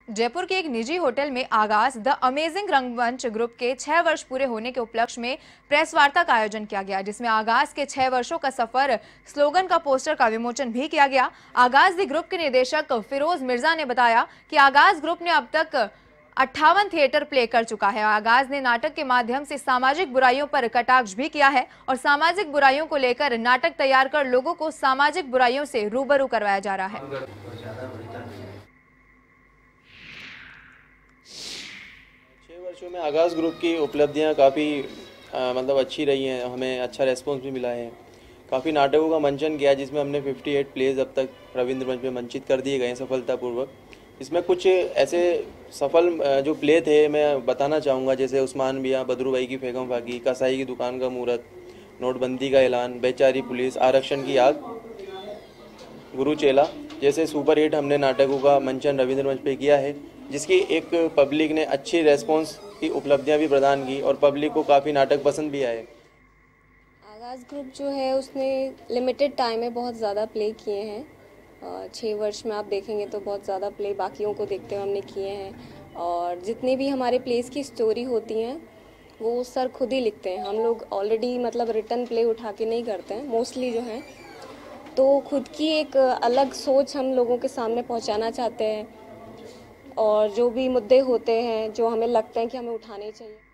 जयपुर के एक निजी होटल में आगाज द अमेजिंग रंगमंच ग्रुप के 6 वर्ष पूरे होने के उपलक्ष्य में प्रेस वार्ता का आयोजन किया गया, जिसमें आगाज के 6 वर्षों का सफर स्लोगन का पोस्टर का विमोचन भी किया गया। आगाज द ग्रुप के निदेशक फिरोज मिर्जा ने बताया कि आगाज ग्रुप ने अब तक 58 थिएटर प्ले कर चुका है। आगाज ने नाटक के माध्यम से सामाजिक बुराइयों पर कटाक्ष भी किया है और सामाजिक बुराइयों को लेकर नाटक तैयार कर लोगों को सामाजिक बुराइयों से रूबरू करवाया जा रहा है। 6 वर्षों में आगाज़ ग्रुप की उपलब्धियां काफ़ी मतलब अच्छी रही हैं। हमें अच्छा रेस्पॉन्स भी मिला है। काफ़ी नाटकों का मंचन किया जिसमें हमने 58 प्लेज अब तक रविंद्र मंच में मंचित कर दिए गए हैं सफलतापूर्वक। इसमें कुछ ऐसे सफल जो प्ले थे मैं बताना चाहूँगा, जैसे उस्मान मियां, बदरू भाई की फेगम फाकी, कसाई की दुकान का मुहूर्त, नोटबंदी का ऐलान, बेचारी पुलिस, आरक्षण की आग, गुरु चेला जैसे सुपर हिट हमने नाटकों का मंचन रविंद्र मंच पे किया है, जिसकी एक पब्लिक ने अच्छी रेस्पॉन्स की उपलब्धियां भी प्रदान की और पब्लिक को काफ़ी नाटक पसंद भी आए। आगाज़ ग्रुप जो है उसने लिमिटेड टाइम में बहुत ज़्यादा प्ले किए हैं। 6 वर्ष में आप देखेंगे तो बहुत ज़्यादा प्ले बाकियों को देखते हुए हमने किए हैं। और जितनी भी हमारे प्लेस की स्टोरी होती हैं वो सर खुद ही लिखते हैं। हम लोग ऑलरेडी मतलब रिटर्न प्ले उठा के नहीं करते हैं मोस्टली जो है, तो खुद की एक अलग सोच हम लोगों के सामने पहुंचाना चाहते हैं और जो भी मुद्दे होते हैं जो हमें लगते हैं कि हमें उठाने चाहिए।